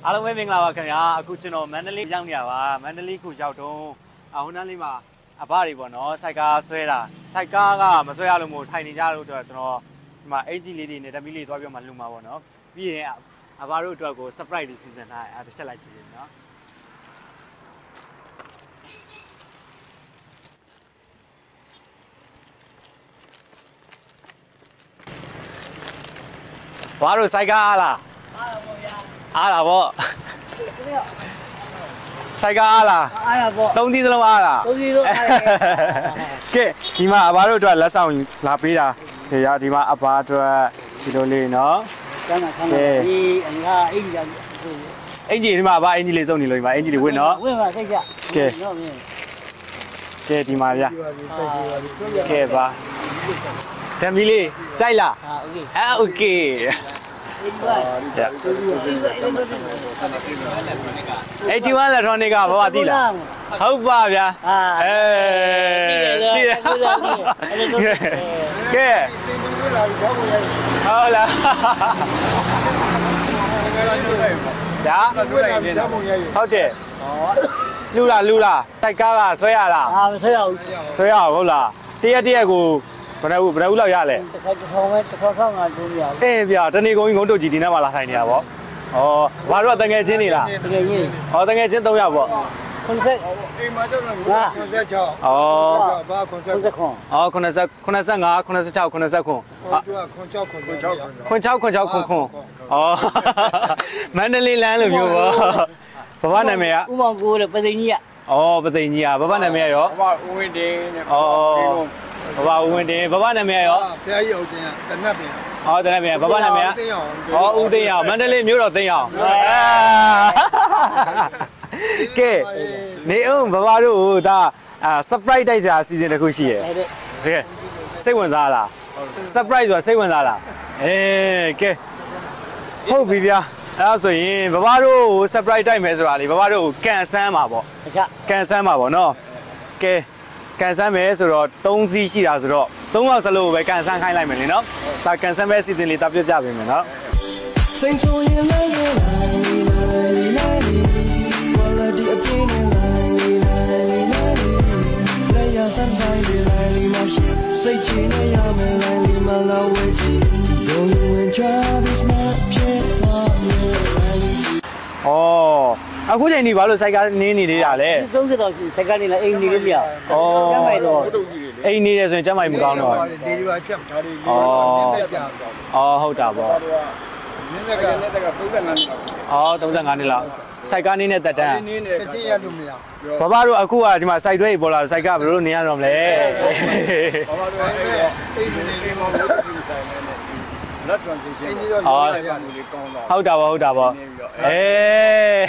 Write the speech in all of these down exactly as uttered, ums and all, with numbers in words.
အားလုံးပဲမင်္ဂလာပါခင်ဗျာအခုကျွန်တော်မန္တလေးရောက်နေရပါမန္တလေးကိုရောက်တော့အဟိုနားလေးမှာအဘတွေပေါ့နော်စိုက်ကားဆွဲတာစိုက်ကားကမဆွဲရလို့မို့ထိုင်နေကြလို့တော့ကျွန်တော်ဒီမှာအင်ဂျီလေးတွေနဲ့တမီးလေးသွားပြောမှလုံမှာပေါ့နော်ပြီးရင်အဘတို့အတွက်ကို surprise တွေစီစဉ်ထားတယ်အဲတစ်ချက်လိုက်ကြည့်ရနော်ဘာလို့စိုက်ကားအားလားအားတာပေါ့စိုက်ကားအားလားအားတာပေါ့သုံးသီးစလုံးအားလားသုံးသီးစလုံးအားတယ်ကဲဒီမှာအဘတို့အတွက်လက်ဆောင်လာပေးတာဒီရဒီမှာအဘအတွက်ဒီလိုလေးနော်ကျမ်းစာခန်းဒီအငါအင်ကြီးအင်ကြီးဒီမှာအဘအင်ကြီးလေးစုံနေလို့ဒီမှာအင်ကြီးတွေဝင့်နော်ဝင့်ပါစိတ်ကြကဲကဲဒီမှာဗျာကဲပါတမီလေးကြိုက်လားအာโอเคအဲ့ဒီဝါလက်ထရောနစ်ကဘာသိလားဟုတ်ပါဗျာအဲကြည့်ရကဲဟုတ်လားဒါဟုတ်တယ်လူလားလူလားတိုက်ကားကဆွဲရလားအာမဆွဲရဘူးဆွဲရဟုတ်လားတရက်တရက်ကိုဘယ်နဲ့ဘယ်နဲ့ဦးလောက်ရလဲတစ်ခါတစ်ထောင်ပဲတစ်ထောင်ထောင်ငါကျိုးရအောင်အေးဗျာတနေ့ကုန်ကြီးငုံတုတ်ကြီးဒီနေ့မှလာထိုင်နေရပါဘောဩဘာလို့တငယ်ချင်းနေလားတငယ်ချင်းဟောတငယ်ချင်းသုံးယောက်ပေါ့ခုနှစ်ဆက်အိမ်မှာတော့ငါခုနှစ်ဆက်၆ဩဘာခုနှစ်ဆက်ခွန်ဩခုနှစ်ဆက်ခုနှစ်ဆက်ငါခုနှစ်ဆက်၆ခုနှစ်ဆက်ခွန်ခွန်၆ခွန်၆ခွန်၆ခွန်၆ခွန်ခွန်ဩမန္တလေးလမ်းလိုမျိုးပေါ့ဘဘနာမည်ကဥမောင်ကိုတဲ့ပသိမ်ကြီးကဩပသိမ်ကြီးကဘဘနာမည်ရောဘဘဦးဝင်းတင်တဲ့ဩဘဘဦးဝင်းတင်ဘဘနာမည်ရောဖះကြီးအောင်တင်တနတ်ပင်ဩတနတ်ပင်ဘဘနာမည်ကဩဦးသိန်းအောင်မန္တလေးမြို့တော်သိန်းအောင်ကဲနေအောင်ဘဘတို့ဒါ surprise တိုက်စရာအစီအစဉ်တစ်ခုရှိရယ်တကယ်စိတ်ဝင်စားလား surprise ဆိုတာစိတ်ဝင်စားလားအေးကဲဟုတ်ပြီဗျာအဲ့ဒါဆိုရင်ဘဘတို့ surprise တိုက်မယ်ဆိုတာလေဘဘတို့ကန်ဆန်းမှာပေါ့ကန်ဆန်းမှာပေါ့နော်ကဲကန်ဆန်းမယ်ဆိုတော့သုံးစီးရှိတာဆိုတော့သုံးယောက်စလုံးပဲကန်ဆန်းခိုင်းလိုက်မယ်လေနော်ဒါကန်ဆန်းပဲစီစဉ်လေးတာပြပြပေးမယ်နော်စိန်ဆိုရင်လည်းလိုက်လိုက်လိုက်ဝါလာဒီအပြင်းနဲ့လိုက်လိုက်လိုက်လက်ရဆန်းဆိုင်လေးလိုက်မရှိစိတ်ချနေရမယ်လိုက်မလာဝဲချီ Don't you and Travis my pitဩအခုချိန်ဒီဘာလို့စိုက်ကားနင်းနေသေးတာလဲသုံးဆယ်တော့စိုက်ကားနေလားအိမ်နေလေးမရဩကျမ်းမိုက်တော့အိမ်နေတယ်ဆိုရင်ကျမ်းမိုက်မကောင်းတော့လေဒီပါဖြတ်ဒါတွေဩဩဟုတ်တာပေါ့နင်းဆက်ကနင်းဆက်ကသုံးဆယ်ငါးနှစ်လောက်ဩသုံးဆယ်ငါးနှစ်လောက်စိုက်ကားနင်းတဲ့တက်တန်းနင်းနေချက်ရလို့မရဘဘတို့အခုကဒီမှာစိုက်တွဲပေါ်လာစိုက်ကားဘယ်လိုနေရတော့မလဲဘဘတို့အဲ့တော့အိမ်နေလေးမောင်းလို့ဒီဆိုင်နေလက် transition ဟုတ်တာပေါ့ဟုတ်တာပေါ့အေး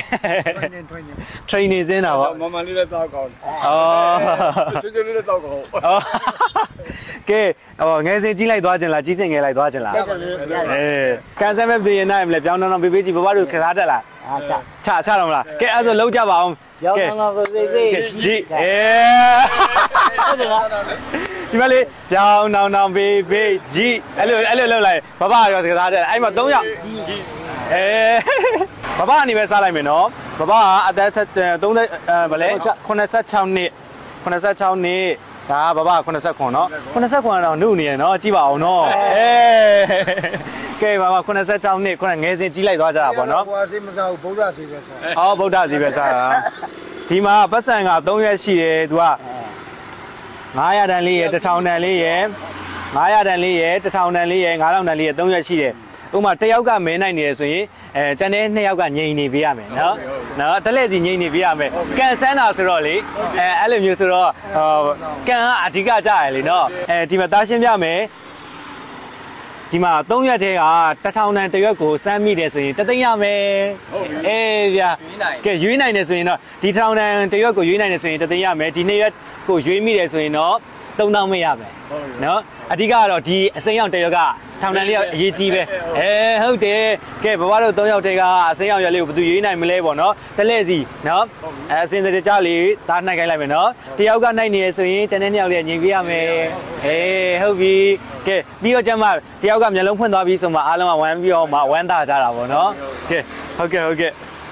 training စင်းတာပေါ့မမလေးလည်းစောက်ကောင်းဩချွတ်ချွတ်လေးလည်းစောက်ကောင်းကဲဟောငယ်စဉ်ကြီးလိုက်သွားခြင်းလားကြီးစင်ငယ်လိုက်သွားခြင်းလားအေးကန်ဆယ်မဲ့ပြည်ရင်နိုင်မလဲပြောင်းတော့တော့ပေးပေးကြည့်ဘဘတို့ခစားတက်လားချချချတော့မလားကဲအဲ့ဆိုလုံးကြပါအောင်ရောင်းတော့ပေးပေးကြည့်အေးဟုတ်တယ်လားဒီမလေးပြောင်းနောင်နောင်ပေးပေးကြည့်အဲ့လိုအဲ့လိုလုပ်လိုက်ဘဘရောစကားတက်အဲ့မှာသုံးယောက်ကြည့်အေးဘဘအနေပဲစားလိုက်မယ်နော်ဘဘကအသက်သုံးဆယ်ဗလဲခုနှစ်ဆယ်ခြောက်နှစ်ခုနှစ်ဆယ်ခြောက်နှစ်ဒါဘဘခုနှစ်ဆယ်ခွန်နော်ခုနှစ်ဆယ်ခွန်တော့နှုတ်နေရနော်ကြည့်ပါအောင်နော်အေးကဲဘဘခုနှစ်ဆယ်ခြောက်နှစ်ခုနငယ်စဉ်ကြီးလိုက်သွားကြတာပေါ့နော်ဘုရားစီမစားဘူးဗုဒ္ဓစီပဲစားဩဗုဒ္ဓစီပဲစားတာဒီမှာပတ်စံကသုံးရက်ရှိတယ်သူကငါးရာတန်လေးရယ်တစ်ထောင်တန်လေးရယ်ငါးရာတန်လေးရယ်တစ်ထောင်တန်လေးရယ်ငါးထောင်တန်လေးရယ်သုံးရက်ရှိတယ်ဥပမာတစ်ယောက်ကမဲနိုင်နေရဆိုရင်အဲကျန်တဲ့နှစ်ယောက်ကငြိမ်နေပေးရမယ်နော်နော်တလဲစီငြိမ်နေပေးရမယ်ကန်ဆန်းတာဆိုတော့လေအဲအဲ့လိုမျိုးဆိုတော့ကန်ကအဓိကကြရလေနော်အဲဒီမှာသားရှင်းပြမယ်ဒီမှာသုံးရက်တည်းကတစ်ထောင်တန်တစ်ရွက်ကိုစမ်းမိတယ်ဆိုရင်တသိန်းရမယ်အေးဗျာကဲရွေးနိုင်တယ်ဆိုရင်တော့ဒီတစ်ထောင်တန်တစ်ရွက်ကိုရွေးနိုင်တယ်ဆိုရင်တသိန်းရမယ်ဒီနှစ်ရွက်ကိုရွေးမိတယ်ဆိုရင်တော့သုံးသောင်းမရမယ်နော်အဓိကကတော့ဒီအစိမ်းရောက်တစ်ရွက်ကထောင်တန်လေးကအရေးကြီးပဲအဲဟုတ်တယ်ကဲဘဘတို့သုံးယောက်တည်းကအစိမ်းရောက်ရွက်လေးကိုဘယ်သူရွေးနိုင်မလဲပေါ့နော်တလဲစီနော်အဲအစင်တဲ့ကြလေးသားနှိုက်ခိုင်းလိုက်မယ်နော်တယောက်ကနှိုက်နေရဆိုရင်ကျန်တဲ့နှစ်ယောက်လေးညင်ပေးရမယ်အေးဟုတ်ပြီကဲပြီးတော့ကျမတယောက်ကမျက်လုံးဖွင့်သွားပြီးဆိုမှအားလုံးကဝမ်းပြီးတော့မှဝမ်းသာကြတာပေါ့နော်ကဲဟုတ်ကဲ့ဟုတ်ကဲ့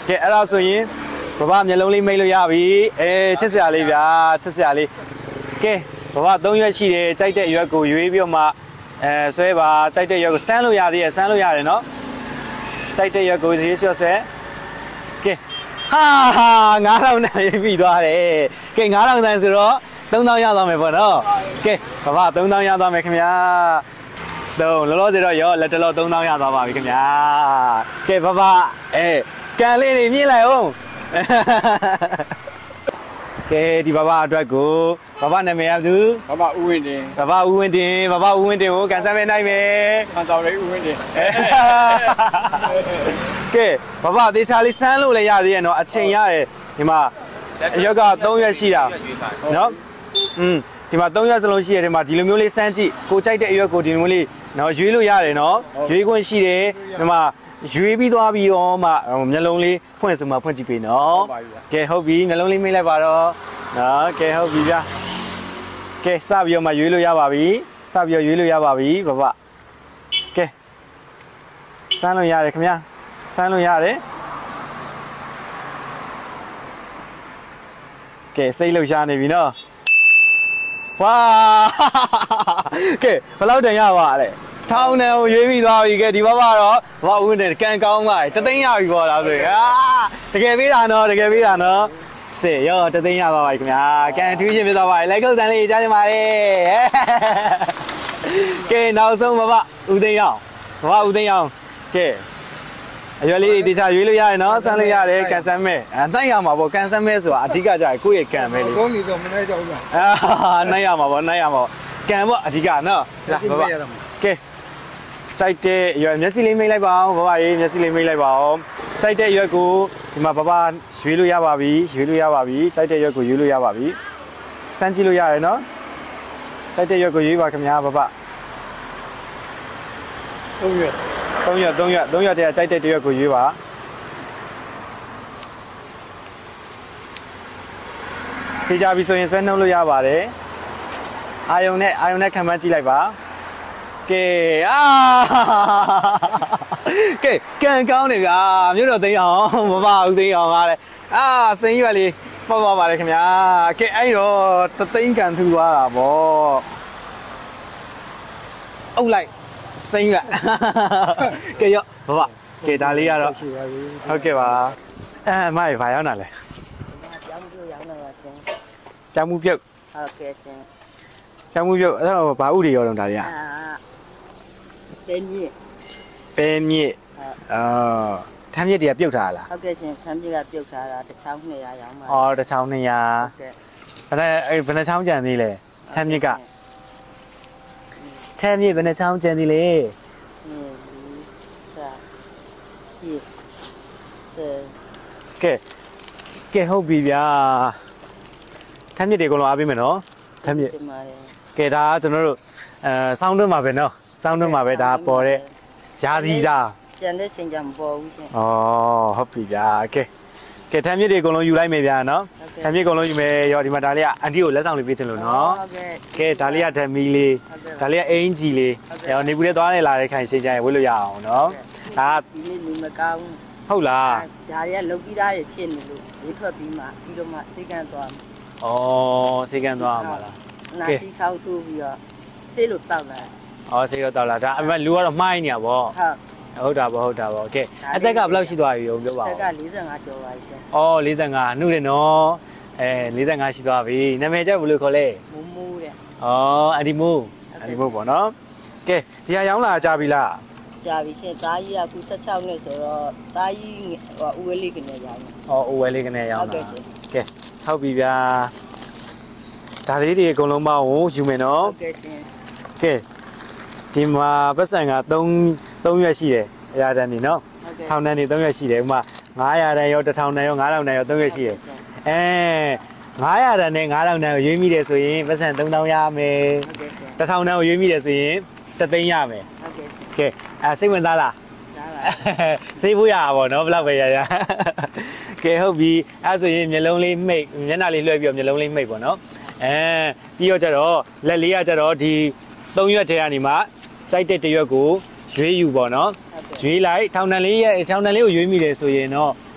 ကဲအဲ့ဒါဆိုရင်ဘဘမျက်လုံးလေးမိတ်လို့ရပြီအဲချစ်စရာလေးဗျာချစ်စရာလေးကဲဘဘသုံးရွက်ရှိတယ်ကြိုက်တဲ့အရွက်ကိုရွေးပြီးတော့မှအဲဆွဲပါကြိုက်တဲ့ရွက်ကိုစမ်းလို့ရသေးရဲ့စမ်းလို့ရတယ်နော်ကြိုက်တဲ့ရွက်ကိုရေးဆွဲဆွဲကဲဟာဟာငါးထောင်နဲ့ရေးပြီးသွားတယ်ကဲငါးထောင်တန်ဆိုတော့သုံးသောင်းရသွားမယ်ပေါ့နော်ကဲဘဘသုံးသောင်းရသွားမယ်ခင်ဗျာတော့လောလောဆယ်တော့ရောလက်တလောသုံးသောင်းရသွားပါပြီခင်ဗျာကဲဘဘအဲကန်လေးတွေမြင့်လိုက်အောင်ကဲဒီဘဘအတွက်ကိုဘဘနာမည်ကသူဘဘဦးဝင်းတင်ဘဘဦးဝင်းတင်ဘဘဦးဝင်းတင်ကိုကန်ဆယ်မဲနိုင်မယ်ခံတော်လေးဦးဝင်းတင်ကဲဘဘတေချာလေးစမ်းလို့လည်းရသေးရဲ့နော်အချိန်ရတယ်ဒီမှာအရွက်ကသုံးရွက်ရှိတာနော်อืมဒီမှာသုံးရွက်စလုံးရှိရတယ်ဒီမှာဒီလိုမျိုးလေးစမ်းကြည့်ကိုကြိုက်တဲ့အရွက်ကိုဒီလိုမျိုးလေးနော်ရွေးလို့ရတယ်နော်ရွေးခွင့်ရှိတယ်ဒီမှာရွေးပြီးသွားပြီးတော့မှမျက်လုံးလေးဖွင့်စမှဖွင့်ကြည့်ပေးနော်ကဲဟုတ်ပြီမျက်လုံးလေးမိတ်လိုက်ပါတော့နော်ကဲဟုတ်ပြီဗျာကဲစပြီးတော့မှရွေးလို့ရပါပြီစပြီးတော့ရွေးလို့ရပါပြီဘဘကဲစမ်းလို့ရတယ်ခင်ဗျာစမ်းလို့ရတယ်ကဲစိတ်လှုပ်ရှားနေပြီနော်ဝါကဲဘယ်လောက်တန်ရပါလဲထောင်းနေကိုရွေးပြီးသွားပြီကဲဒီဘဘတော့ဘဘဦးနဲ့ကန်ကောင်းပါတသိန်းရပြီပေါ့လားဆိုရင်အာတကယ်ပေးတာနော်တကယ်ပေးတာနော်စေရောတသိန်းရပါပါခင်ဗျာကန်ထူးချင်းပြသွားပါလိုက်ကုတ်တန်လေးကြားချင်ပါလေကဲနောက်ဆုံးဘဘဦးသိန်းအောင်ဘဘဦးသိန်းအောင်ကဲအရွယ်လေးတေချာရွေးလို့ရတယ်နော်ဆန်းလို့ရတယ်ကန်ဆန်းမဲအဲနိုင်ရမှာပေါ့ကန်ဆန်းမဲဆိုတာအဓိကကြ係ကိုယ့်ရဲ့ကန်ပဲလေသုံးနေတော့မနိုင်တော့ဘူးအာနိုင်ရမှာပေါ့နိုင်ရမှာပေါ့ကန်ပေါ့အဓိကနော်လာဘဘကဲကြိုက်တဲ့အရွယ်မျက်စိလေးမိတ်လိုက်ပါအောင်ဘဘရေးမျက်စိလေးမိတ်လိုက်ပါအောင်ကြိုက်တဲ့အရွယ်ကိုဒီမှာဘဘရွေးလို့ရပါပြီရွေးလို့ရပါပြီကြိုက်တဲ့အရွယ်ကိုရွေးလို့ရပါပြီစမ်းကြည့်လို့ရတယ်နော်ကြိုက်တဲ့အရွယ်ကိုရွေးပါခင်ဗျာဘဘသုံးရွက်သုံးရွက်သုံးရွက်သုံးရွက်တည်းကြိုက်တဲ့တရွက်ကိုရွေးပါဖြေကြပြီဆိုရင်ဆွဲနှုတ်လို့ရပါတယ်အာယုံနဲ့အာယုံနဲ့ခံမှန်းကြည့်လိုက်ပါကဲအာကဲကန်ကောင်းနေဗျာမြို့တော်သိန်းအောင်မမဦးသိန်းအောင်ပါလေအာစိန်ရွက်လေးပေါ့ပေါ့ပါလေခင်ဗျာကဲအဲ့တော့တသိန်းကန်ထူသွားတာဗောအုပ်လိုက်စိန်ရွက်ကဲရောဘဘကဲဒါလေးကတော့ဟုတ်ကဲ့ပါအဲမိုင်ဘာရောက်လာလဲပြောင်းမှုရောက်လာပါရှင်ပြောင်းမှုပြုတ်ဟုတ်ကဲ့ရှင်ပြောင်းမှုပြုတ်အဲ့တော့ဘာဥတွေရောတော့ဒါတွေကအာပဲမြင့်ပဲမြင့်အော်ထမ်းမြင့်တွေကပြုတ်ထားလားဟုတ်ကဲ့ရှင်ထမ်းမြင့်ကပြုတ်ထားတာတစ်ချောင်းနှစ်ရာရောင်းပါအော်တစ်ချောင်းနှစ်ရာဟုတ်ကဲ့အဲ့အဲ့ဘယ်နှချောင်းကြံသေးလဲထမ်းမြင့်ကထမ်းမြင့်ဘယ်နှချောင်းကြံသေးလဲကဲကဲဟုတ်ပြီဗျာထမ်းမြစ်တွေအကုန်လုံးအားပေးမယ်နော်ထမ်းမြစ်ကဲဒါကကျွန်တော်တို့အဲစောင်းတွင်းမှာပဲနော်စောင်းတွင်းမှာပဲဒါပေါ်တဲ့ရှားစီသားကျန်တဲ့ချိန်ကျမပေါ်ဘူးရှင်ဩဟုတ်ပြီဗျာကဲကဲထမ်းမြစ်တွေအကုန်လုံးယူလိုက်မယ်ဗျာနော်ထမ်းမြစ်အကုန်လုံးယူမယ်ရောဒီမှာဒါလေးကအန်တီကိုလက်ဆောင်လေးပေးချင်လို့နော်ကဲဒါလေးကဓမီလေးဒါလေးကအင်ဂျီလေးရောနေဘူးလေးသွားနေလာတဲ့ခိုင်ချိန်ကျရင်ဝေးလို့ရအောင်နော်ဒါဒီနေ့လူမကောင်းဟုတ်လားဒါတွေကလုတ်ပြီးသားရဖြစ်နေလို့ဈေးထွက်ပြီးမှပြီးတော့မှစေကန်းသွားမှာဩစေကန်းသွားမှာလားနာစီဆောက်ဆိုးပြီးတော့ဆေးလို့တောက်လာဩဆေးလို့တောက်လာဒါအမှလူကတော့မှားနေရပါဟုတ်ဟုတ်တာပေါ့ဟုတ်တာပေါ့ကဲအသက်ကဘယ်လောက်ရှိသွားပြီရောပြောပါဦးအသက်ကလေးဆယ်ငါးကျော်ပါရှင်ဩလေးဆယ်ငါးနှုတ်တယ်နော်အဲလေးဆယ်ငါးရှိသွားပြီနာမည်ကျဘယ်လိုခေါ်လဲမူမူတဲ့ဩအဒီမူအဒီမူပေါ့နော်ကဲဒီဟာရောင်းလာကြပြီလားကြာပြီရှင်သားကြီးကအခု၁၆နှစ်ဆိုတော့သားကြီးဟိုဦးဝဲလေးကနေရောင်းတယ်။အော်ဦးဝဲလေးကနေရောင်းတာ။ကဲဟုတ်ပြီဗျာ။ဒါလေးတွေအကုန်လုံးမအောင်ယူမယ်နော်။ဟုတ်ကဲ့ရှင်။ကဲဒီမှာပတ်စံက၃၃ရွက်ရှိတယ်အရာတန်းနေနော်။ထောင်တန်းနေ၃ရွက်ရှိတယ်ဥမာငါးရာတန်းရောတစ်ထောင်တန်းရောငါးထောင်တန်းရော၃ရွက်ရှိတယ်။အဲငါးရာတန်းနဲ့ငါးထောင်တန်းကိုရွေးမိတယ်ဆိုရင်ပတ်စံ၃သောင်းရမယ်။တစ်ထောင်တန်းကိုရွေးမိတယ်ဆိုရင်တစ်သိန်းရမယ်။ဟုတ်ကဲ့ကဲအဲစိတ်ဝင်သားလားစိတ်ဖို့ရပါဘောနော်ဘယ်လောက်ပဲရရကဲဟုတ်ပြီအဲဆိုရင်မျက်လုံးလေးမိတ်မျက်နှာလေးလွှဲပြီးတော့မျက်လုံးလေးမိတ်ပေါ့နော်အဲပြီးတော့ကျတော့လက်လေးကကျတော့ဒီသုံးရွက်ထဲကနေမှကြိုက်တဲ့တရွက်ကိုရွေးယူပေါ့နော်ရွေးလိုက်ထောင်တန်လေးရဲ့ထောင်တန်လေးကိုရွေးမိတယ်ဆိုရင်တော့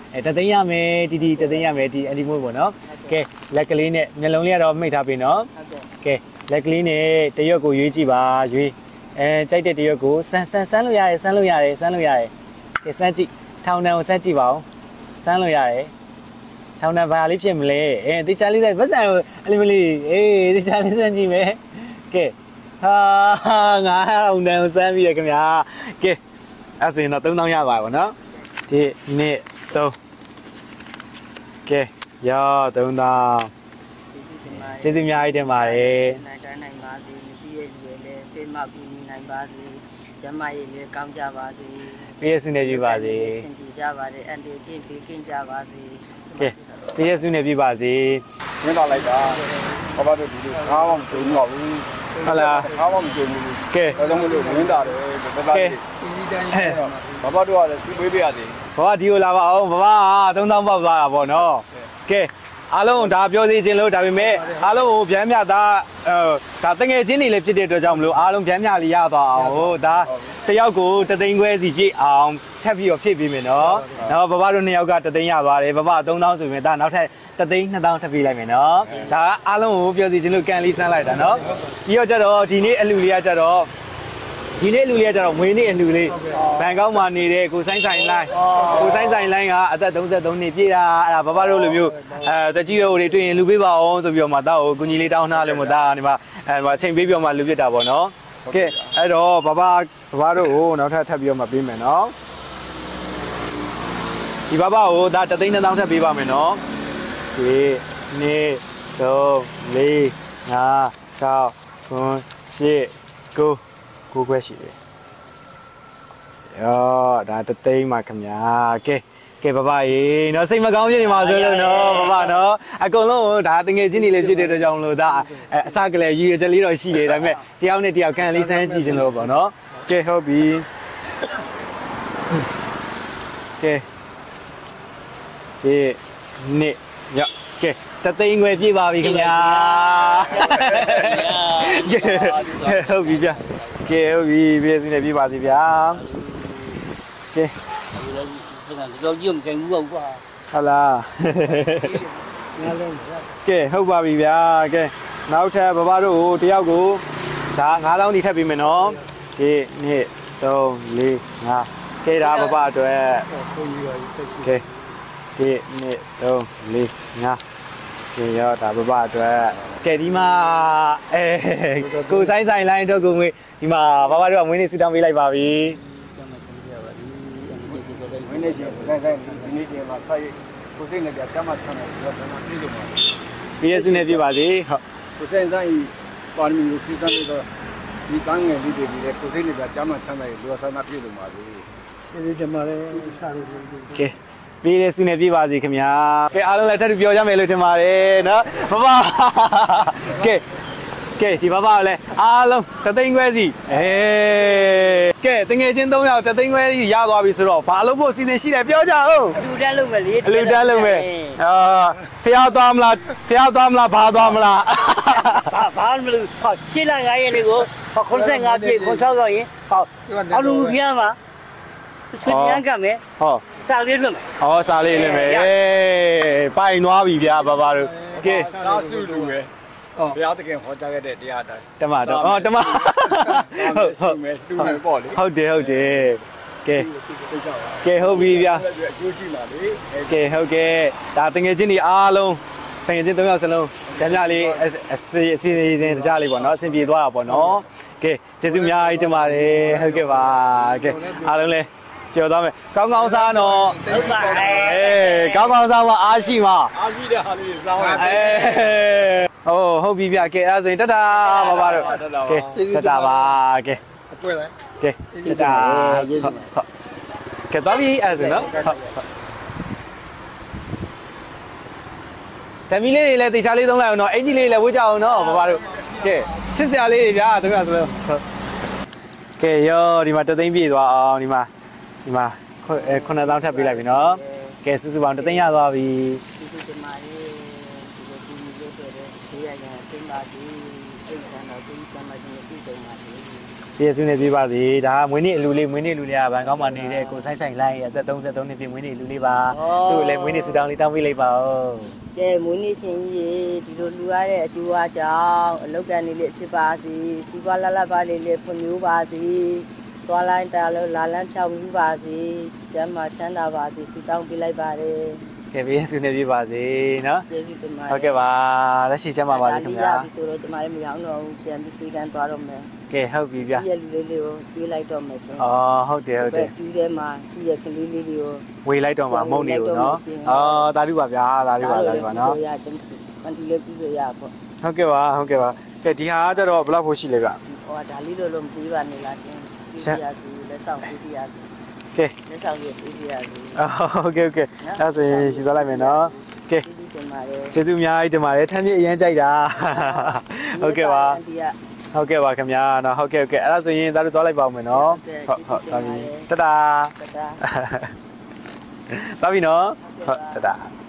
အဲတသိန်းရမယ်တီတီတသိန်းရမယ်ဒီအန်ဒီမိုးပေါ့နော်ကဲလက်ကလေးနဲ့မျက်လုံးလေးကတော့မိတ်ထားပြီနော်ကဲလက်ကလေးနဲ့တရွက်ကိုရွေးကြည့်ပါရွေးအဲကြိုက်တဲ့တရွက်ကိုစမ်းစမ်းစမ်းလို့ရတယ်စမ်းလို့ရတယ်စမ်းလို့ရတယ်ကဲစမ်းကြည့်ထောင်တန်းကိုစမ်းကြည့်ပါဦးစမ်းလို့ရတယ်ထောင်တန်းဘာလေးဖြစ်မလဲအဲတေချာလေးပတ်စံကိုအလီမလီအေးတေချာလေးစမ်းကြည့်မယ်ကဲဟာငါထောင်တန်းကိုစမ်းပြီးရခင်ဗျာကဲအဲ့ဆိုရင်တော့သုံးသောင်းရပါပါနော်ဒီနေ့သုံးကဲရောသုံးသောင်းကျေးဇူးအများကြီးတင်ပါတယ်နိုင်တိုင်းနိုင်ပါစေမရှိရဲ့လူတွေလည်းသိမှကူညီနိုင်ပါစေကျမရဲ့လည်းကောင်းကြပါစေပြည့်စုံနေပြီပါစေစင်ကြကြပါစေအန်တီကင်းပေးကင်းကြပါစေကဲပြည့်စုံနေပြီပါစေမင်းတော့လိုက်တာဘာဘာတို့ဒီလိုငါးအောင်ကြုံတော့ဘူးဟုတ်လားငါးအောင်ကြုံဘူးကဲဒါကြောင့်မလို့ဝင်တာတယ်ဘာဘာတို့ဘာဘာတို့ကလည်းစီးပေးပြရသေးဘာဘာဒီကိုလာပါအောင်ဘာဘာသုံးသောင်းပေါက်သွားတာပေါ့နော်ကဲအားလုံးဒါပြောစီခြင်းလို့ဒါပေမဲ့အားလုံးကိုဗျမ်းမြတာအဲဒါတငယ်ချင်းတွေလည်းဖြစ်တဲ့အတွက်ကြောင့်မလို့အားလုံးဗျမ်းမြလေးရသွားအောင်ဟိုဒါတယောက်ကိုတသိန်းခွဲစီပြည့်အောင်ထပ်ပြီးတော့ဖြည့်ပေးမယ်နော်နောက်ဘဘတို့နှစ်ယောက်ကတသိန်းရသွားတယ်ဘဘသုံးသောင်းဆိုရင်ဒါနောက်ထပ်တသိန်းနှစ်သောင်းထပ်ပေးလိုက်မယ်နော်ဒါအားလုံးကိုပြောစီခြင်းလို့ကန်လေးစမ်းလိုက်တာနော်ပြီးတော့ကျတော့ဒီနေ့အလူလေးကကျတော့ဒီနေ့လူလေးကကျတော့မွေးနေ့အလူလေးဘန်ကောက်မှာနေတဲ့ကိုဆိုင်ဆိုင်လိုင်းကိုဆိုင်ဆိုင်လိုင်းကအသက်သုံးသုံးနှစ်ပြည့်တာအဲ့ဒါဘဘတို့လိုမျိုးအဲတကြီးတို့တွေတွေ့ရင်လူပေးပါအောင်ဆိုပြီးတော့မှတောက်ကိုကိုကြီးလေးတောင်းထားလို့မသားဒီမှာအဲချိန်ပေးပြီးတော့မှလူပြစ်တာပေါ့နော်ကဲအဲ့တော့ဘဘဘဘတို့ကိုနောက်ထပ်ထပ်ပြီးတော့မှပေးမယ်နော်ဒီဘဘကိုဒါတသိန်းနှစ်သောင်းထပ်ပေးပါမယ်နော်ဒီနေ့သုံးလေးငါးခြောက်ခုရှစ်ကိုကိုခွဲရှိတယ်။ရောဒါတသိန်းမှာခင်ဗျာ။ကဲကဲဘဘရေနော်စိတ်မကောင်းဖြစ်နေမှာဆိုလို့နော်ဘဘနော်အကုန်လုံးဒါတငယ်ချင်းတွေလည်းဖြစ်တဲ့အတွက်ကြောင့်လို့ဒါအစကလေးရည်ရချက်လေးတော့ရှိတယ်ဒါပေမဲ့တယောက်နဲ့တယောက်ကန်လေးစမ်းကြည့်ခြင်းလို့ပေါ့နော်။ကဲဟုတ်ပြီ။ကဲဒီနေ့ညကဲတသိန်းခွဲပြည့်ပါပြီခင်ဗျာ။ကဲဟုတ်ပြီဗျာ။ကဲဟုတ်ပြီပြည့်စုံနေပြပါစီဗျာကဲတော့ကြည့်မကင်ဘူးကွာဟုတ်လားကဲဟုတ်ပါပြီဗျာကဲနောက်ထပ်ဘဘတို့ကိုတယောက်ကိုဒါငါးသောင်းတိထပ်ပေးမယ်နော်ဒီနေ့သုံးလေးငါးကဲဒါဘဘအတွက်ကဲဒီနေ့သုံးလေးငါးကဲရောဒါဘဘအတွက်ကဲဒီမှာအဲကိုဆိုင်ဆိုင်လိုင်းတော့ကိုငွေဒီမှာဘာဘာတို့ကမွေးနေ့ဆူတောင်းပေးလိုက်ပါပြီမင်းနဲ့ရှင်ဆိုင်ဆိုင်ဒီနေ့ဒီမှာဆိုင်ကိုစိတ်နဲ့ကြမ်းမှချမ်းတယ်ဆိုတော့ကျွန်တော်ပြေးလို့ပါပြည့်စုံနေပြပါစေဟုတ်ကိုစိတ်ဆိုင်ပါရမီကိုဖြည့်ဆန်းပြီးတော့ဒီကန်းငယ်လေးတွေဒီလေကိုစိတ်နဲ့ကြမ်းမှချမ်းတယ်လူဆန္ဒပြေးလို့ပါလေဒီဒီမှာလည်းစားလို့ကဲပြေးရစုနေပြပါစေခင်ဗျာကဲအားလုံးလည်းထပ်ပြောကြမယ်လို့ထင်ပါတယ်နော်ဘဘကဲကဲဒီဘဘကလည်းအားလုံးတသိန်းခွဲစီအေးကဲတငယ်ချင်းသုံးယောက်တသိန်းခွဲစီရသွားပြီဆိုတော့ဘာလို့ဖို့စီစဉ်ရှိတယ်ပြောကြအောင်အလူတန်းလုပ်မယ်လေအလူတန်းလုပ်မယ်အာဖျားသွားမလားဖျားသွားမလားဘာသွားမလားဘာဘာမလို့ဟောရှင်းလာငါရဲ့လေကိုခုနစ်ငါပြည့်ခု၆ရောက်ရင်ဟောအလူဖျားမှာဆွေးနွေးကြမယ်ဟောစာလေးလွတ်မယ်ဟောစာလေးလွတ်မယ်အေးပိုင်သွားပြီဗျာဘဘတို့ကဲစာစုလူပဲဘုရားတကယ်ဟောကြားခဲ့တဲ့တရားတိုင်းတမတော့အော်တမဟုတ်ဟုတ်မယ်တူမယ်ပေါ့လေဟုတ်တယ်ဟုတ်တယ်ကဲစိတ်ချပါကဲဟုတ်ပြီဗျာအကျိုးရှိပါလေကဲဟုတ်ကဲ့ဒါတငယ်ချင်းတွေအားလုံးတငယ်ချင်းသုံးယောက်စလုံးကြမ်းကြလေးအစီအစီအစဉ်တကြလေးပေါ့နော်အဆင်ပြေသွားတာပေါ့နော်ကဲကျေးဇူးအများကြီးတင်ပါတယ်ဟုတ်ကဲ့ပါကဲအားလုံးလည်းပြောသွားမယ်ကောင်းကောင်းစားတော့ဟုတ်ပါအေးကောင်းကောင်းစားမှအားရှိမှအားရှိတဲ့ဟာလေးစားပါအေးဟိုဟုတ်ပြီဗျကဲအဲ့ဆိုရင်တတာပါပါတော့ကဲတတာပါကဲအကွဲလဲကဲတတာဟုတ်ဟုတ်ကဲတော့ပြီအဲ့ဆိုနော်ဟုတ်သမီးလေးတွေလည်းတေချာလေးသုံးလိုက်အောင်နော်အင်ဂျီလေးလည်းဝှေ့ကြအောင်နော်ပါပါတို့ကဲချစ်စရာလေးတွေဗျာတကယ်ဆိုလို့ကဲရောဒီမှာတသိန်းပြည့်သွားအောင်ဒီမှာဒီမှာခုနှစ်သောင်းထပ်ပေးလိုက်ပြီနော်ကဲစုစုပေါင်းတသိန်းရသွားပြီဒီမှာရေးဒီလိုဒီလိုဆိုတော့ရရတင်ပါစီစိတ်ဆန္ဒကိုကျမ်းမာခြင်းနဲ့ပြည့်စုံပါစေပြည့်စုံနေပြီပါစေဒါကမွေးနေ့အလူလေးမွေးနေ့လူလေးကဗန်ကောင်းမှနေတဲ့ကိုဆိုင်ဆိုင်လိုက်အသက်သုံးသုံးနှစ်ပြည့်မွေးနေ့လူလေးပါသူ့လည်းမွေးနေ့ဆူတောင်းလေးတောင်းပေးလိုက်ပါဦးကဲမွေးနေ့ရှင်ကြီးဒီလိုလူရတဲ့အကျိုးအကြောင်းအလောက်ကန်လေးလေးဖြစ်ပါစေစီးပွားလလပါလေးလေးဖွံ့ဖြိုးပါစေသွားလိုက်တာလို့လာလန်းဖြောင်းပြီးပါစေကျမ်းမာချမ်းသာပါစေဆူတောင်းပေးလိုက်ပါတယ်ကဲပြည့်စုံနေပြီပါစေနော်ကျေးဇူးတင်ပါတယ်ဟုတ်ကဲ့ပါလက်ရှိချမ်းပါပါလေခင်ဗျာဒါလေးရပြီဆိုတော့ဒီမှာလည်းမရောတော့ဘူးပြန်ပြီးစီကံသွားတော့မယ်ကဲဟုတ်ပြီဗျာစီရလူလေးလေးကိုကျွေးလိုက်တော့မယ်ရှင်အော်ဟုတ်တယ်ဟုတ်တယ်ကျူးထဲမှာရှိရကလေးလေးတွေကိုဝေလိုက်တော့မှာမုံနေကိုနော်အော်ဒါလူပါဗျာဒါလူပါဒါလူပါနော်ရကန်တီလေးပြီးဆိုရပေါ့ဟုတ်ကဲ့ပါဟုတ်ကဲ့ပါကဲဒီဟာကကြတော့ဘယ်လောက်ဖို့ရှိလဲဗျဟိုဒါလေးလိုလိုမပြီးပါနဲ့လားရှင်ကြည့်ရစီလက်ဆောင်ပေးပြရစီကဲလက်ဆောင်ရေးပေးပြရစီဟုတ်ကဲ့ဟုတ်ကဲ့အဲဆိုရင်ရှင်းသွားလိုက်မယ်နော်ကဲဒီတင်ပါတယ်ကျေးဇူးအများကြီးတင်ပါတယ်ထမ်းပြအရင်ကြိုက်တာဟုတ်ကဲ့ပါဟုတ်ကဲ့ပါခင်ဗျာနော်ဟုတ်ကဲ့ဟုတ်ကဲ့အဲ့ဒါဆိုရင်ဒါတို့သွားလိုက်ပါဦးမယ်နော်ဟုတ်ဟုတ်သွားပြီတတာတတာသွားပြီနော်ဟုတ်တတာ